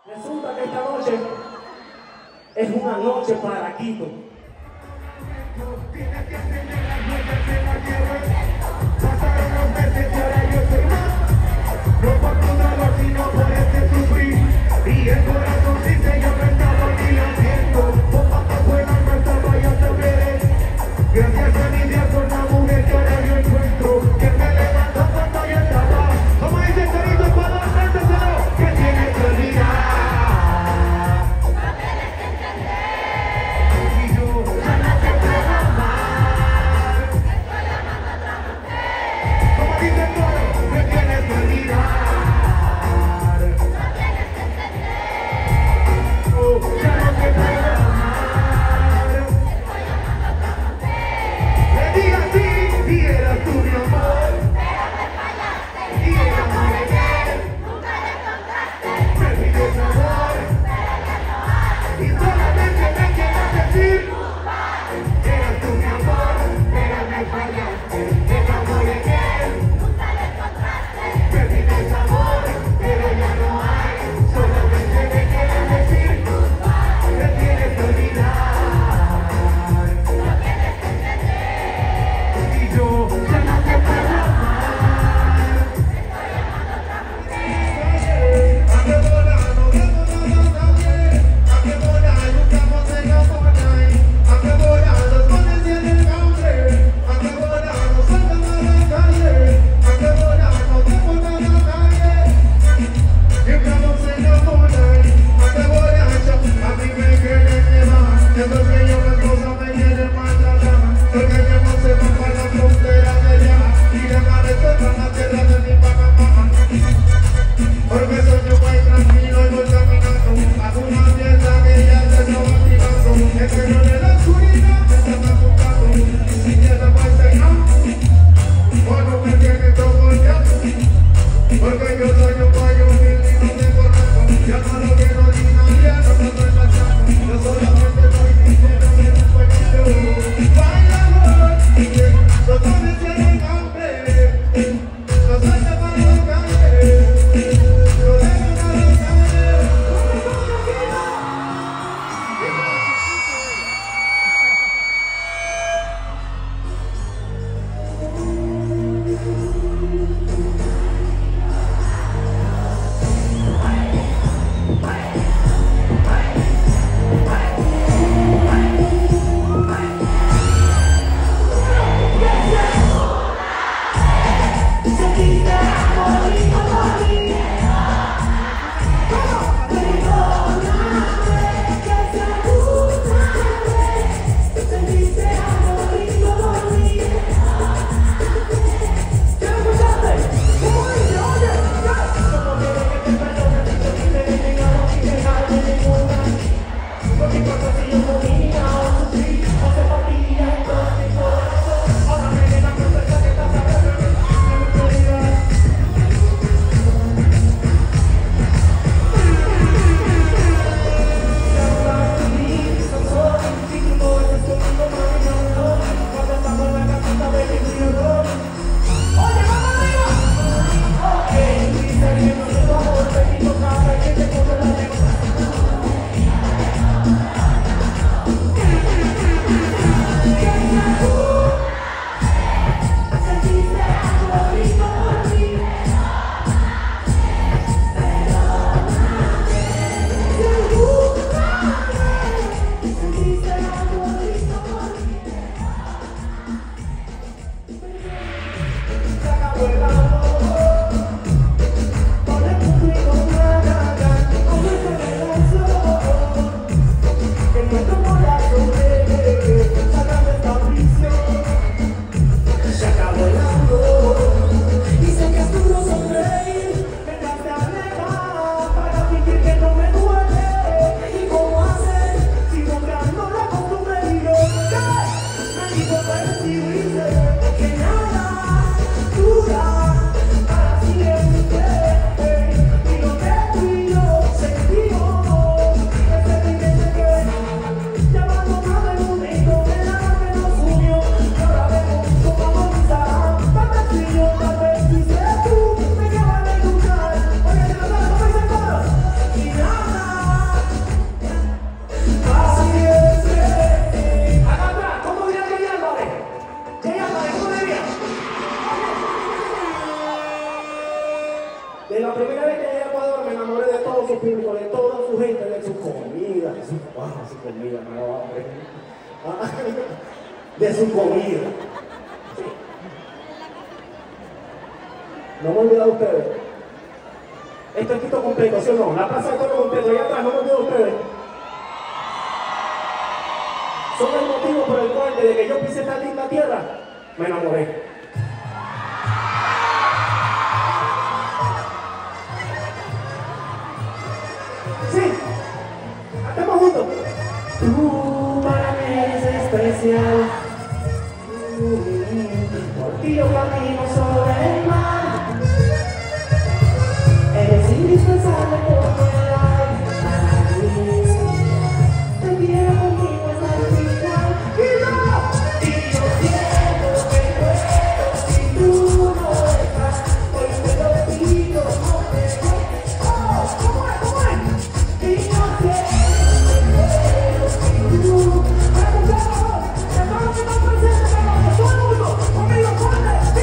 Resulta que esta noche es una noche para Quito. Pasaron los meses y ahora yo soy más. No por tu dolor, sino por este sufrir. Y el corazón dice yo no estaba ni lo siento. Poco a poco el alma estaba ya te veré. Gracias a mi Dios por la mujer que ahora yo encuentro. Que me levantó cuando yo estaba. Como dice el corito para los cántaselo. Que tiene que olvidar. Y yo ya no te puedo amar. público, de toda su gente, de su comida, su comida, no, de su comida. Sí. No me olvido de ustedes. Esto es quito completo, ¿sí o no? La plaza de todo completo, allá atrás, no me olvido de ustedes. Son el motivo por el cual, desde que yo pisé esta linda tierra, me enamoré. Sí, estamos juntos. Tú para mí eres especial. Por ti yo camino sobre el mar. Eres indispensable por mi life. Para mí, te quiero conmigo hasta el final. Y yo quiero que puedo si tú no estás. Hoy te lo pido, no te dejes. ¿Cómo es? Y yo quiero si tú. Todo el mundo, conmigo, fuerte,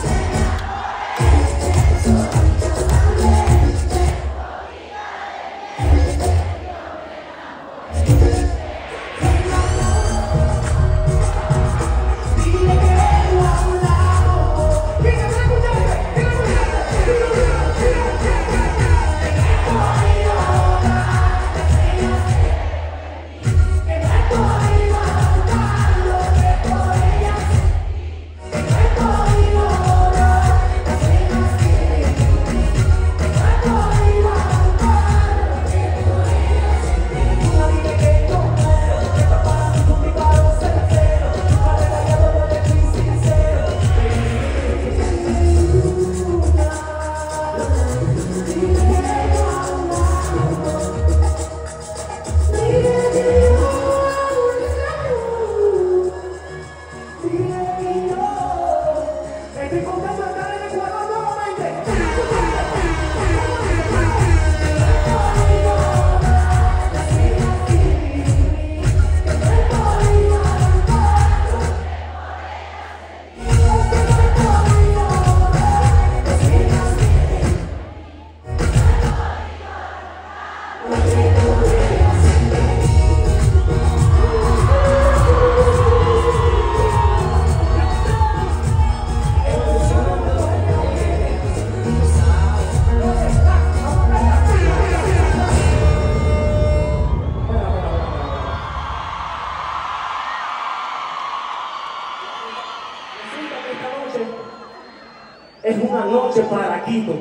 es una noche para Quito.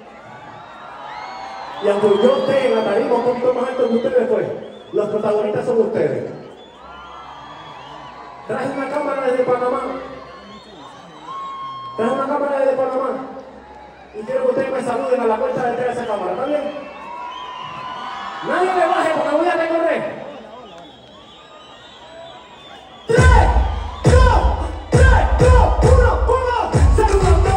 Y aunque yo esté en la tarima un poquito más alto que ustedes, pues, los protagonistas son ustedes. Traje una cámara desde Panamá. Traje una cámara desde Panamá. Y quiero que ustedes me saluden a la cuenta de esa cámara, ¿está bien? Nadie me baje porque voy a recorrer. 3, 2, 1, saludando.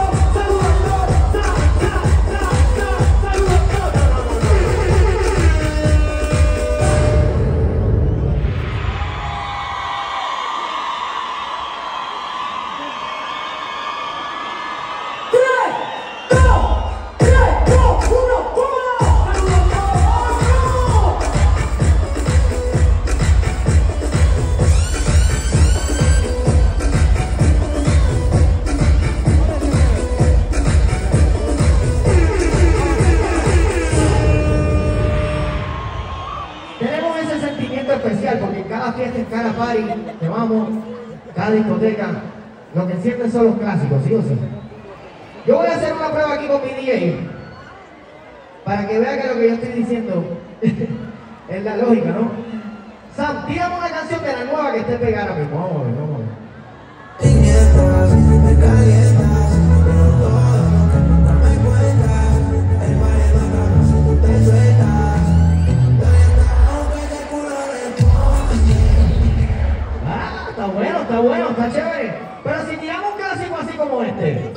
Especial porque cada fiesta, en cada party que vamos, cada discoteca, lo que siempre son los clásicos, ¿sí o sí? Yo voy a hacer una prueba aquí con mi DJ para que vean que lo que yo estoy diciendo es la lógica, ¿no? Sam, tírame una canción de la nueva que esté pegada ahora mismo. Vamos a ver, vamos a ver. Me calientas, pero todo lo que nunca me cuentas, el baile va a si tú te sueltas. Está bueno, está chévere. Pero si tiramos un clásico así como este.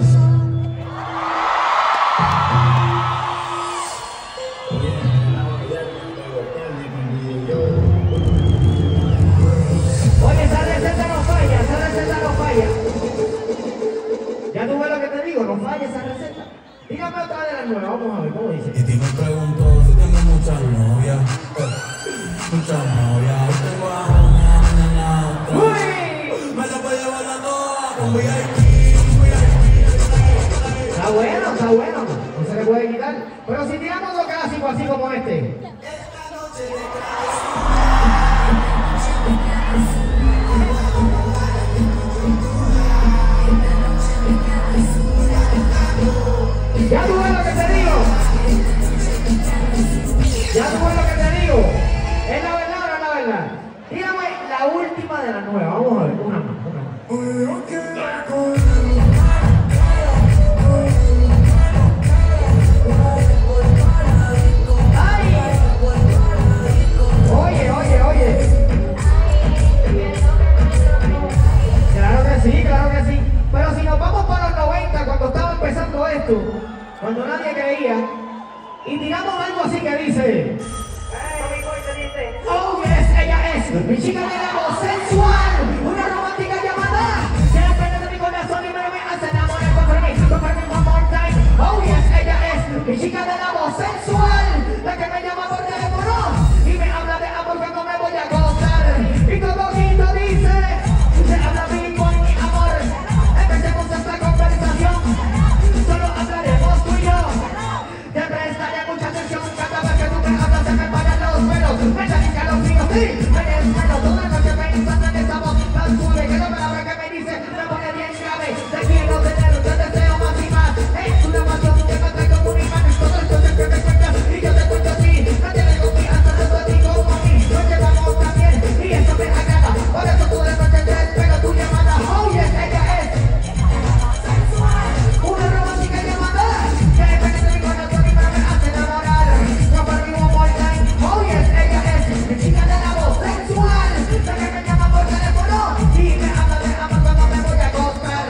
Oye, esa receta no falla, esa receta no falla. Ya tú ves lo que te digo. Ya tú ves lo que te digo. ¿Es la verdad o no es la verdad? Dígame la última de la nueva. Vamos a ver, una más, una más. ¡Ay! Oye, oye, oye. Claro que sí, claro que sí. Pero si nos vamos para los 90, cuando estaba empezando esto, cuando nadie creía, y tiramos algo así que dice: oh yes, ella es mi chica de la voz sensual, una romántica llamada, se la pena de mi corazón y me hace enamorar con mí one more time. Oh yes, ella es mi chica de la voz sensual, la que me llama por teléfono y me habla de amor cuando me voy a acostar. Y todo quinto dice, se habla bien con mi amor, empecemos esta conversación, solo hablaremos tú y yo. Te prestaré mucha atención cada vez que tú me hablas, se me paran los pelos, me salen calofríos, sí, me desvelo toda la noche pensando en esa voz tan suave que la palabra que me dice me pone bien grave. Te quiero tener, te deseo más y más, es una pasión que me trae como un imán, todo esto siempre me cuenta y yo te cuento a ti, no tienes confianza tanto a ti como a mí, nos llevamos también y eso me agrada, por eso tú de noche te espero tu llamada. Oh yes, ella es una romántica llamada, que penetra mi corazón y me hace enamorar. No perdí un more time. Oh yes, ella es mi chica de la voz sensual, la que me llama por teléfono y me habla de amor cuando me voy a acostar.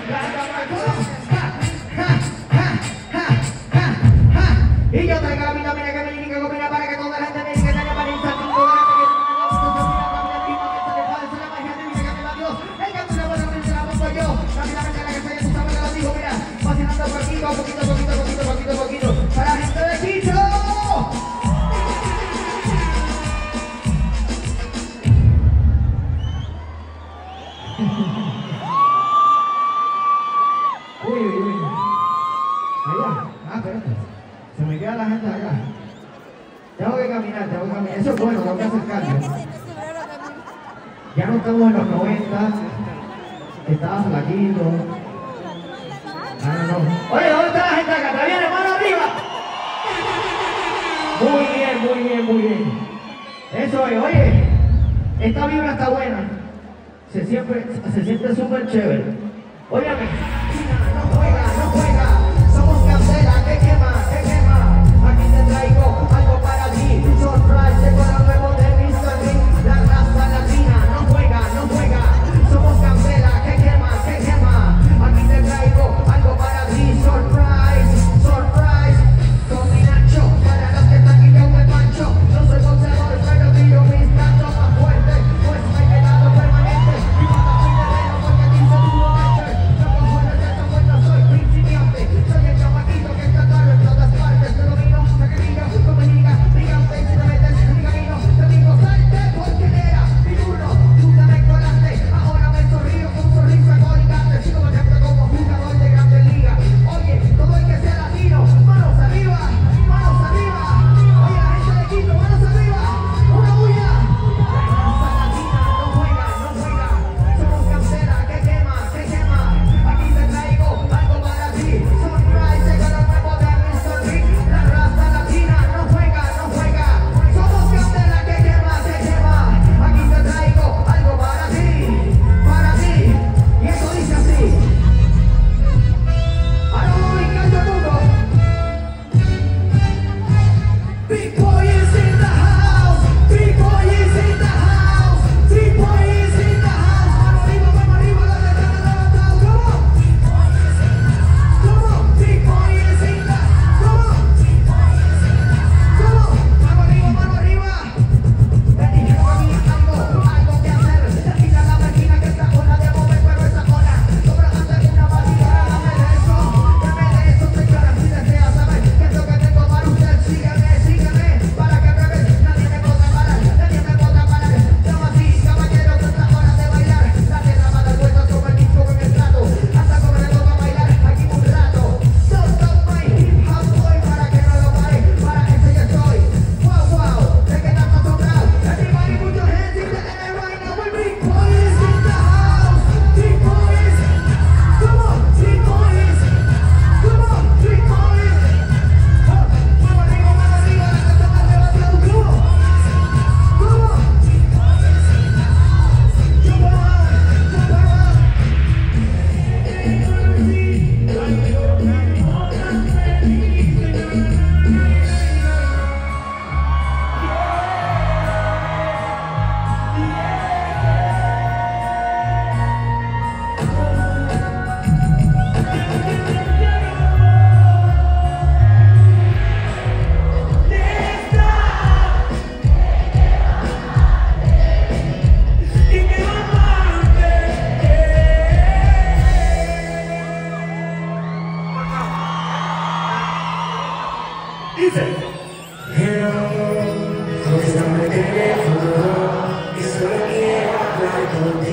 Y yo traigo la vitamina que me indica combina para que toda la gente me diga que tenga para instar con toda la gente que la magia divina que me da Dios. El canto de buena se la pongo yo. La vida me la que soy, tú sabes que lo digo, mira, fascinando poquito, poquito, para la gente de Quito. Uy. Allá. Espérate. Se me queda la gente acá. Tengo que caminar. Eso es bueno, tengo que hacer cambio. Ya no estamos en los 90. Estaba flaquito. No. Oye, ¿dónde está la gente acá? ¿Está bien, hermano, arriba? Muy bien. Eso es, oye. Esta vibra está buena. Se siente súper chévere. Óyame. No juega. Somos candela que quema. Aquí te traigo algo para ti. Surprise, llegó lo nuevo de Mr. Green. La raza latina. No juega. Somos candela que quema. Aquí te traigo algo para ti. Surprise. Con mi Nacho. Para los que están aquí yo me mancho. No soy boxeador, pero tiro mis tachos más fuertes. Pues me he quedado permanente. Y cuando estoy de porque dice tu momento.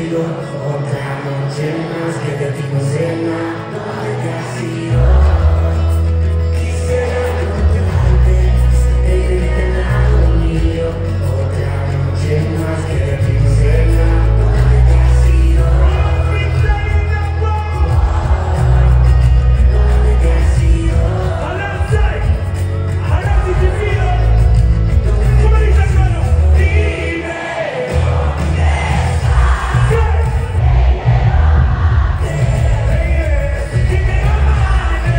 sido otra noche más que de ti no sé nada, no haya sido. Quisiera contarte el internado mío, otra noche más que de ti no sé nada, no haya sido. No haya sido. Dime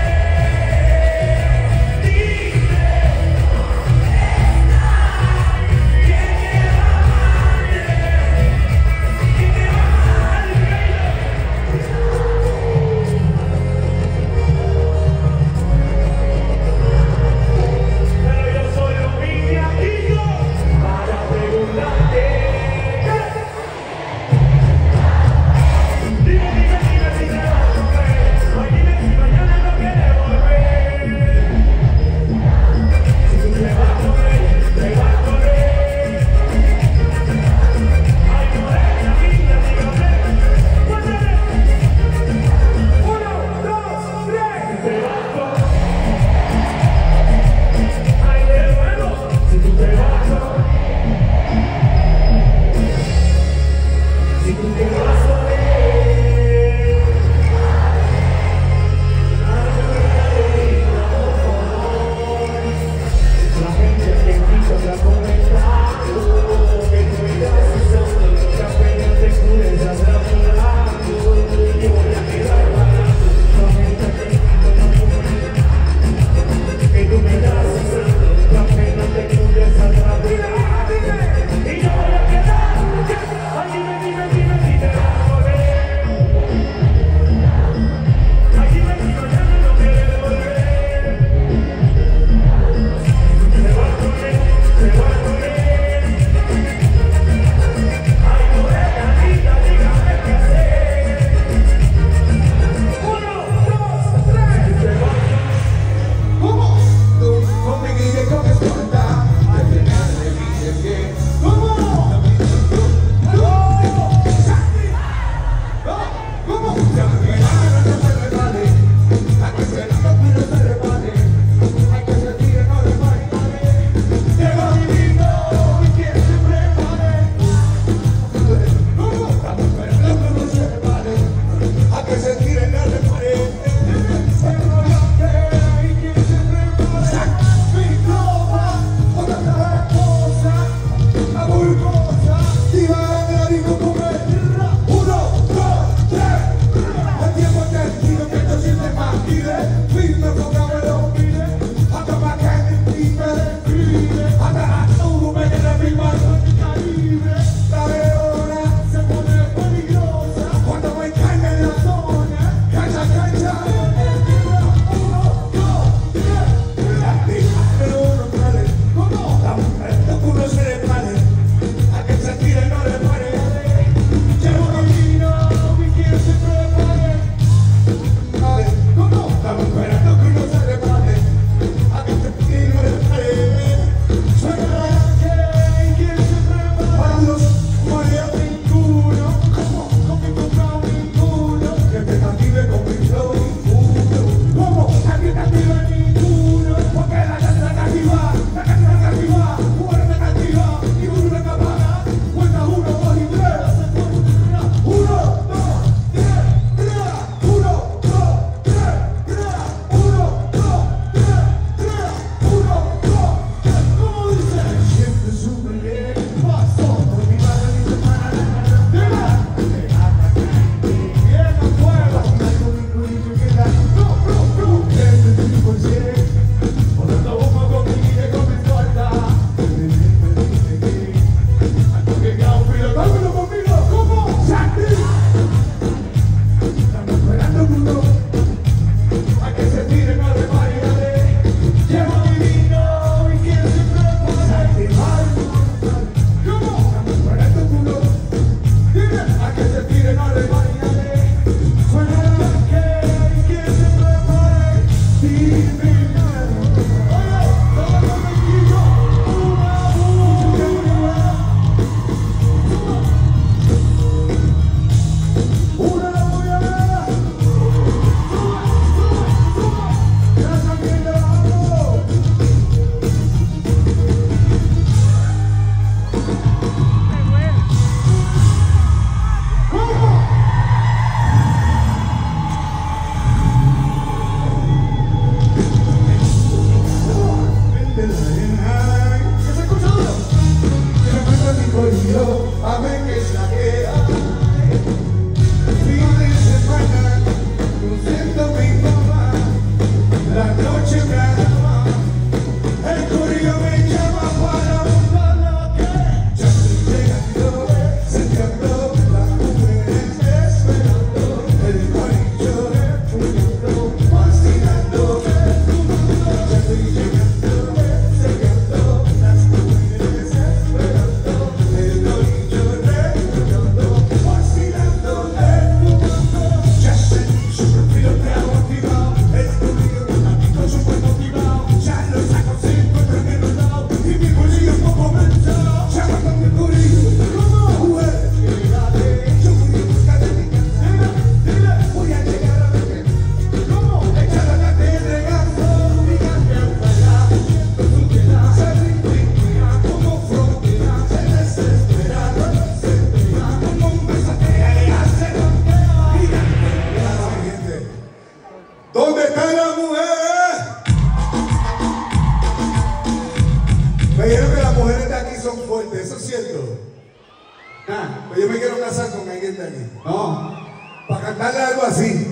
son fuertes, ¿eso es cierto? Ah, pues yo me quiero casar con alguien de aquí. No, para cantarle algo así.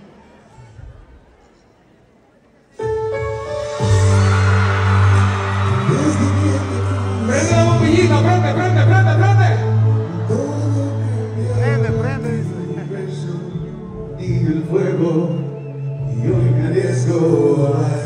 Prende la bombillita, prende. Prende. Y el fuego, y hoy me arriesgo a